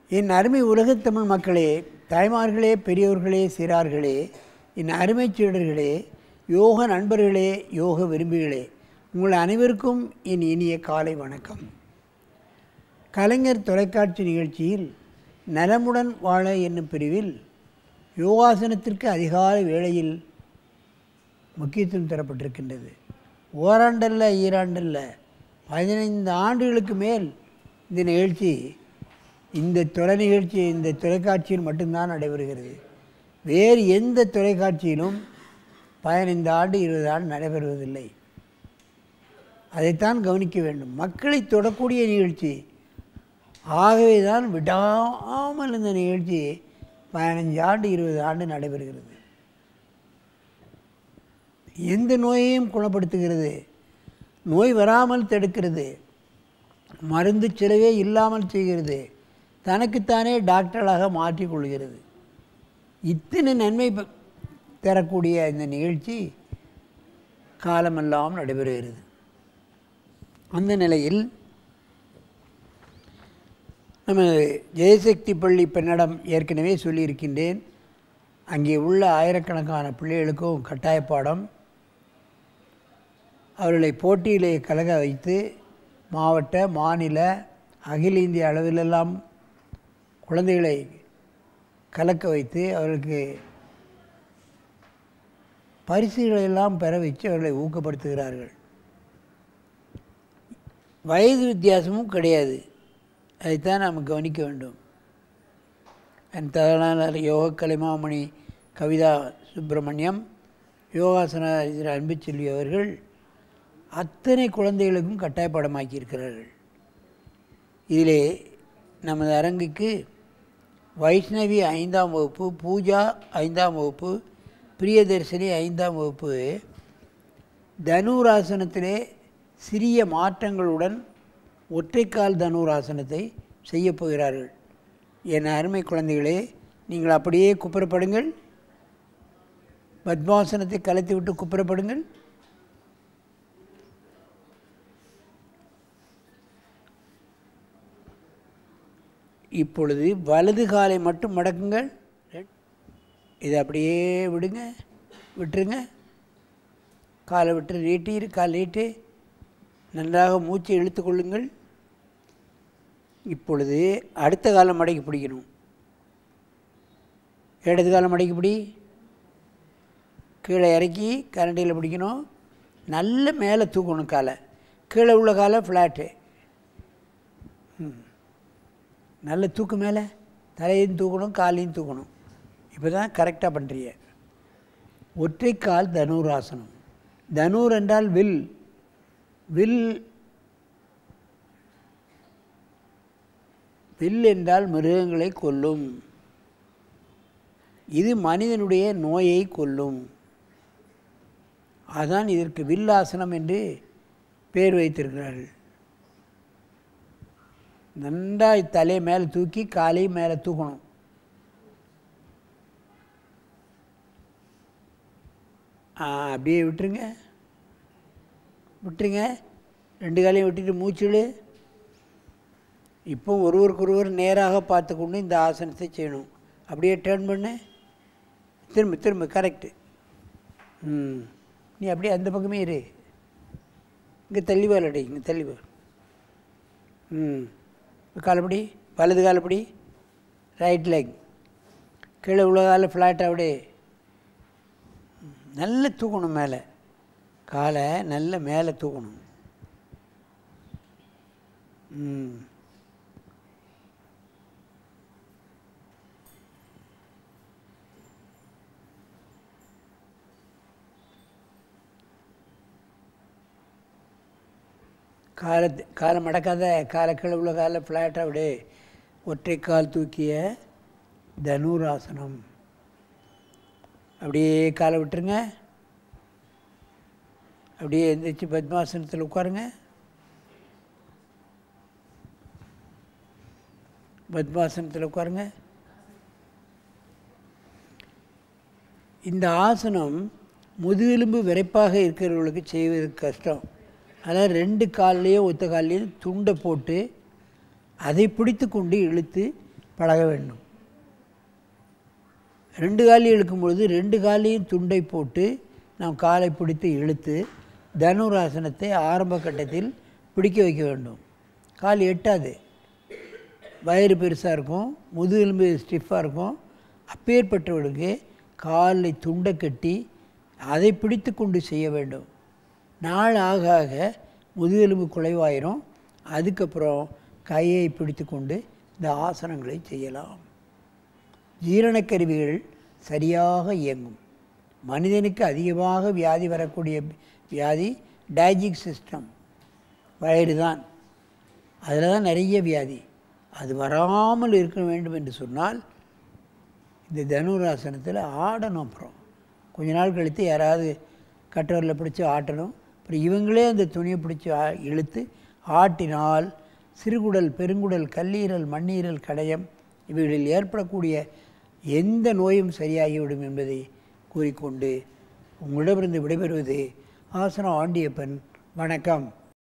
என் அருமை உலகத் தமிழ் மக்களே, தாய்மார்களே, பெரியோர்களே, சிறார்களே, என் அருமை சீடர்களே, யோக நண்பர்களே, யோக விரும்பிகளே, உங்கள் அனைவருக்கும் என் இனிய காலை வணக்கம். கலைஞர் தொலைக்காட்சி நிகழ்ச்சியில் நலமுடன் வாழ என்னும் பிரிவில் யோகாசனத்திற்கு அதிகாலை வேளையில் முக்கியத்துவம் தரப்பட்டிருக்கின்றது. ஓராண்டல்ல, ஈராண்டல்ல, 15 ஆண்டுகளுக்கு மேல் இந்த நிகழ்ச்சி, இந்த நிகழ்ச்சி இந்த தொலைக்காட்சியில் மட்டும்தான் நடைபெறுகிறது. வேறு எந்த தொலைக்காட்சியிலும் 15 ஆண்டு 20 ஆண்டு நடைபெறுவதில்லை. அதைத்தான் கவனிக்க வேண்டும். மக்களை தொடக்கூடிய நிகழ்ச்சி. ஆகவே தான் விடாமல் இந்த நிகழ்ச்சி 15 ஆண்டு 20 ஆண்டு நடைபெறுகிறது. எந்த நோயையும் குணப்படுத்துகிறது, நோய் வராமல் தடுக்கிறது, மருந்து செலவே இல்லாமல் செய்கிறது, தனக்குத்தானே டாக்டராக மாற்றிக்கொள்கிறது. இத்தனை நன்மை தரக்கூடிய இந்த நிகழ்ச்சி காலமெல்லாம் நடைபெறுகிறது. அந்த நிலையில் நம்ம ஜெயசக்தி பள்ளி பெண்ணடம் ஏற்கனவே சொல்லியிருக்கின்றேன். அங்கே உள்ள ஆயிரக்கணக்கான பிள்ளைகளுக்கும் கட்டாய பாடம். அவர்களை போட்டியிலே கலக வைத்து மாவட்ட, மாநில, அகில இந்திய அளவிலெல்லாம் குழந்தைகளை கலக்க வைத்து அவர்களுக்கு பரிசுகளெல்லாம் பெற வச்சு அவர்களை ஊக்கப்படுத்துகிறார்கள். வயது வித்தியாசமும் கிடையாது. அதைத்தான் நாம் கவனிக்க வேண்டும். என் தகவலாளர் யோக கலைமாமணி கவிதா சுப்பிரமணியம், யோகாசன அன்புச்செல்வி அவர்கள் அத்தனை குழந்தைகளுக்கும் கட்டாயப்பாடமாக்கியிருக்கிறார்கள். இதிலே நமது அரங்குக்கு வைஷ்ணவி 5ஆம் வகுப்பு, பூஜா 5ஆம் வகுப்பு, பிரியதர்ஷினி 5ஆம் வகுப்பு தனுராசனத்திலே சிறிய மாற்றங்களுடன் ஒற்றைக்கால் தனுராசனத்தை செய்யப்போகிறார்கள். என் அருமை குழந்தைகளே, நீங்கள் அப்படியே குப்புறப்படுங்கள். பத்மாசனத்தை கலைத்து விட்டு குப்புறப்படுங்கள். இப்பொழுது வலது காலை மட்டும் மடக்குங்கள். இதை அப்படியே விடுங்க, விட்டுருங்க. காலை விட்டு நீட்டி, கால் நீட்டு, நன்றாக மூச்சை இழுத்து கொள்ளுங்கள். இப்பொழுது அடுத்த காலம் மடக்கி பிடிக்கணும். இடது காலம் மடக்கி பிடி, கீழே இறக்கி கரண்டியில் பிடிக்கணும். நல்ல மேலே தூக்கணும் காலை. கீழே உள்ள காலை ஃப்ளாட்டு. நல்ல தூக்கு, மேலே தலையையும் தூக்கணும், காலையும் தூக்கணும். இப்போ தான் கரெக்டாக பண்ணுறீங்க. ஒற்றைக்கால் தனுராசனம். தனுர் என்றால் வில். வில் என்றால் மிருகங்களை கொல்லும். இது மனிதனுடைய நோயை கொல்லும். அதான் இதற்கு வில்லாசனம் என்று பேர் வைத்திருக்கிறார்கள். நன்றாக தலையை மேலே தூக்கி காலையும் மேலே தூக்கணும். அப்படியே விட்டுருங்க. ரெண்டு காலையும் விட்டுட்டு மூச்சுடு. இப்போ ஒருவருக்கொருவர் நேராக பார்த்து கொண்டு இந்த ஆசனத்தை செய்யணும். அப்படியே டேர்ன் பண்ணு, திரும்ப கரெக்டு. நீ அப்படியே அந்த பக்கமே இரு. இங்கே தள்ளி வரலடி, இங்கே தள்ளி வர. காலப்படி, வலது காலப்படி, ரைட் லெக், கீழே உள்ள காலை ஃப்ளாட்டாக அப்படியே நல்ல தூக்கணும். மேலே காலை நல்ல மேலே தூக்கணும். காலை மடக்காத, காலை கீழே உள்ள காலை ஃப்ளாட்டாக அப்படியே ஒற்றைக்கால் தூக்கிய தனுராசனம். அப்படியே காலை விட்டுருங்க. அப்படியே எந்திரிச்சு பத்மாசனத்தில் உட்காருங்க. பத்மாசனத்தில் உட்காருங்க. இந்த ஆசனம் முதுகெலும்பு விரைப்பாக இருக்கிறவர்களுக்கு செய்வதற்கு கஷ்டம். அதனால் 2 கால்லையும் ஒத்த கால்லையும் துண்டை போட்டு அதை பிடித்து கொண்டு இழுத்து பழக வேண்டும். 2 காலையும் இழுக்கும்பொழுது 2 காலையும் துண்டை போட்டு நாம் காலை பிடித்து இழுத்து தனுராசனத்தை ஆரம்ப கட்டத்தில் பிடிக்க வைக்க வேண்டும். கால் எட்டாது, வயிறு பெருசாக இருக்கும், முதுகெலும்பு ஸ்டிஃபாக இருக்கும். அப்பேற்பட்டவர்களுக்கு காலை துண்டை கட்டி அதை பிடித்து கொண்டு செய்ய வேண்டும். நாள் ஆக ஆக முதுகெலும்பு குறைவாயிரும். அதுக்கப்புறம் கையை பிடித்து கொண்டு இந்த ஆசனங்களை செய்யலாம். ஜீரணக்கருவிகள் சரியாக இயங்கும். மனிதனுக்கு அதிகமாக வியாதி வரக்கூடிய வியாதி டைஜஸ்டிவ் சிஸ்டம், வயிறு தான். அதில் தான் நிறைய வியாதி. அது வராமல் இருக்க வேண்டும் என்று சொன்னால் இந்த தனுராசனத்தில் ஆடணும். அப்புறம் கொஞ்ச நாள் கழித்து யாராவது கட்டவரில் பிடிச்சி ஆட்டணும். அப்புறம் இவங்களே அந்த துணியை பிடிச்சி இழுத்து ஆட்டினால் சிறுகுடல், பெருங்குடல், கல்லீரல், மண்ணீரல், கடையம் இவைகளில் ஏற்படக்கூடிய எந்த நோயும் சரியாகிவிடும் என்பதை கூறிக்கொண்டு உங்களிடமிருந்து விடைபெறுவது ஆசனம் ஆண்டியப்பன். வணக்கம்.